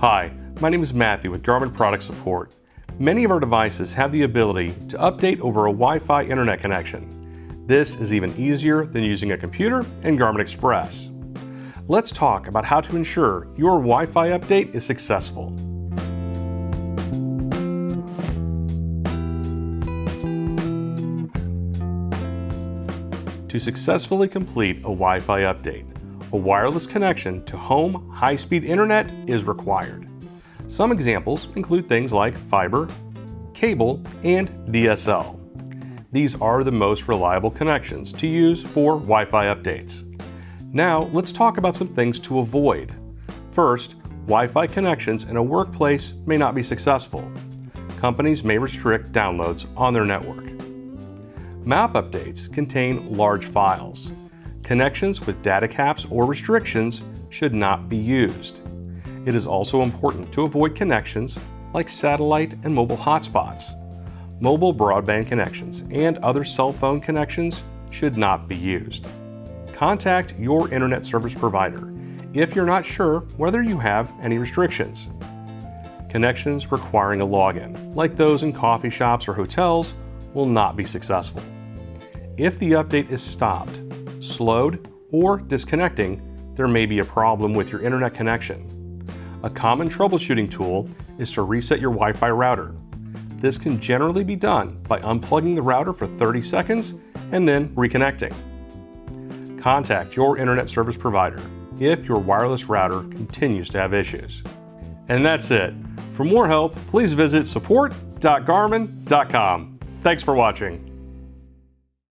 Hi, my name is Matthew with Garmin Product Support. Many of our devices have the ability to update over a Wi-Fi internet connection. This is even easier than using a computer and Garmin Express. Let's talk about how to ensure your Wi-Fi update is successful. To successfully complete a Wi-Fi update, a wireless connection to home high-speed internet is required. Some examples include things like fiber, cable, and DSL. These are the most reliable connections to use for Wi-Fi updates. Now, let's talk about some things to avoid. First, Wi-Fi connections in a workplace may not be successful. Companies may restrict downloads on their network. Map updates contain large files. Connections with data caps or restrictions should not be used. It is also important to avoid connections like satellite and mobile hotspots. Mobile broadband connections and other cell phone connections should not be used. Contact your internet service provider if you're not sure whether you have any restrictions. Connections requiring a login, like those in coffee shops or hotels, will not be successful. If the update is stopped, slowed, or disconnecting, there may be a problem with your internet connection. A common troubleshooting tool is to reset your Wi-Fi router. This can generally be done by unplugging the router for 30 seconds and then reconnecting. Contact your internet service provider if your wireless router continues to have issues. And that's it. For more help, please visit support.garmin.com. Thanks for watching.